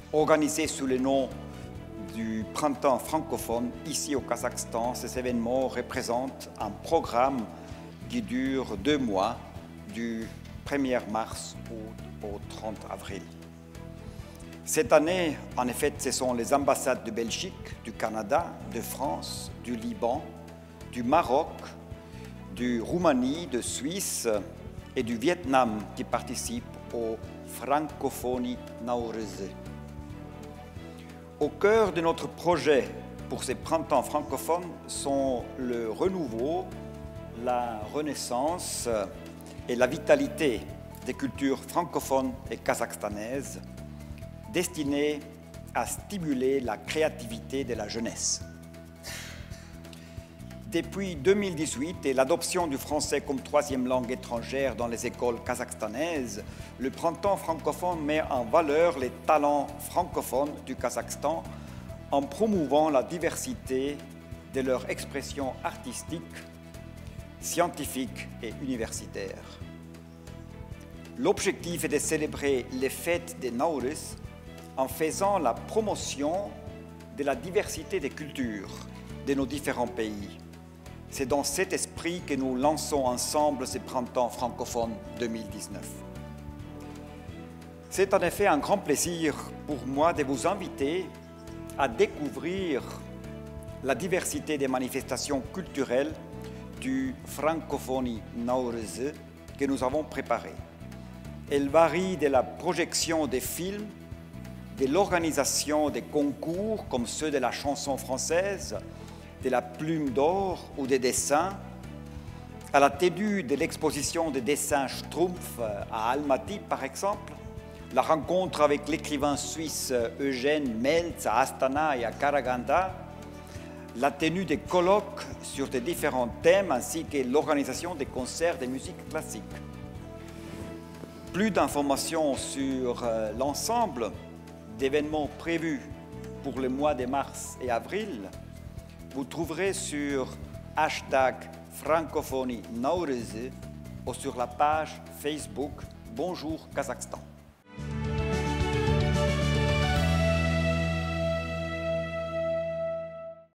Organisé sous le nom du Printemps francophone, ici au Kazakhstan, ces événements représentent un programme qui dure 2 mois, du 1er mars au 30 avril. Cette année, en effet, ce sont les ambassades de Belgique, du Canada, de France, du Liban, du Maroc, du Roumanie, de Suisse et du Vietnam qui participent aux Francophonies Nowruz. Au cœur de notre projet pour ces printemps francophones sont le renouveau, la renaissance et la vitalité des cultures francophones et kazakhstanaises destinées à stimuler la créativité de la jeunesse. Depuis 2018 et l'adoption du français comme 3e langue étrangère dans les écoles kazakhstanaises, le printemps francophone met en valeur les talents francophones du Kazakhstan en promouvant la diversité de leur expression artistique, scientifique et universitaire. L'objectif est de célébrer les fêtes des Nowruz en faisant la promotion de la diversité des cultures de nos différents pays. C'est dans cet esprit que nous lançons ensemble ce printemps francophone 2019. C'est en effet un grand plaisir pour moi de vous inviter à découvrir la diversité des manifestations culturelles du Francophonie Nowruz que nous avons préparées. Elle varie de la projection des films, de l'organisation des concours comme ceux de la chanson française, de la plume d'or ou des dessins, à la tenue de l'exposition de dessins Schtroumpf à Almaty par exemple, la rencontre avec l'écrivain suisse Eugène Meltz à Astana et à Karaganda, la tenue des colloques sur des différents thèmes ainsi que l'organisation des concerts de musique classique. Plus d'informations sur l'ensemble d'événements prévus pour le mois de mars et avril, vous trouverez sur #Francophonie Nowruz ou sur la page Facebook Bonjour Kazakhstan.